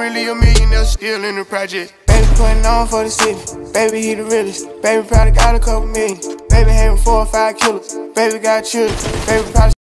really a millionaire, still in the project. Baby putting on for the city, baby he the realest. Baby probably got a couple million, baby having 4 or 5 killers. Baby got children, baby probably